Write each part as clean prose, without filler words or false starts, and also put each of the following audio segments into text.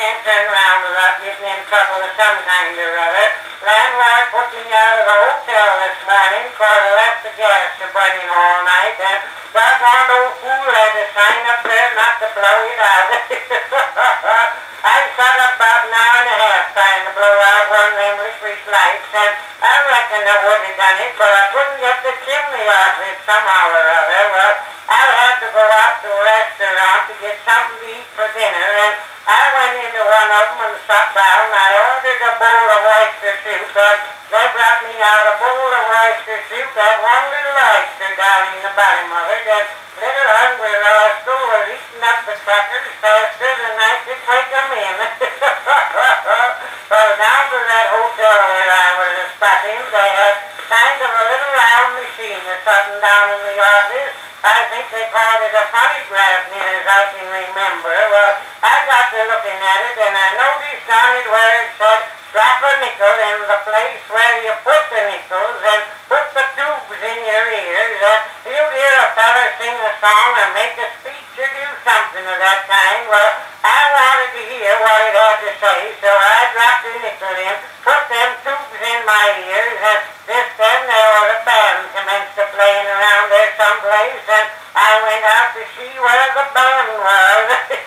can't turn around without getting in trouble of some kind or other. Landlord put me out of the hotel this morning for I left the gas burning all night, and doggone old fool had a sign up there not to blow it out. I sat up about an hour and a half trying to blow out one of them licorice lights, and I reckon I would have done it, but I couldn't get the chimney off it somehow or other. Well, I had to go out to a restaurant to get something to eat for dinner, and I went into one of them and sat down. I ordered a bowl of oyster soup, but they brought me out a bowl of oyster soup, that one little oyster down in the bottom of it, that little hungry rascal was eating up the crackers faster than I could take them in. So down to that hotel where I was stopping, they had kind of a little round machine or something down in the office. I think they called it a phonograph, near as I can remember. Well, I got to looking at it, and I noticed on it where it said, drop a nickel in the place where you put the nickels and put the tubes in your ears. You'd hear a fella sing a song or make a speech or do something of that kind. Well, I wanted to hear what it had to say, so I dropped the nickel in, put them tubes in my ears, and just then there was a band commenced to playing around there someplace, and I went out to see where the band was.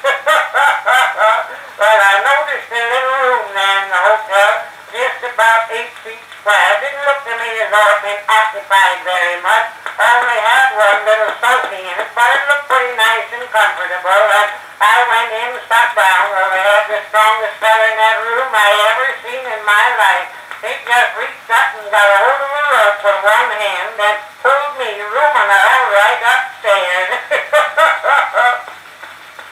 Well, I noticed a little room there in the hotel, just about 8 feet square. Didn't look to me as though it had been occupied very much. Only had one little sofa in it, but it looked pretty nice and comfortable. And I went in and sat down. Well, they had the strongest fella in that room I ever seen in my life. He just reached up and got a hold of a rope with one hand and pulled me, rooming all right upstairs.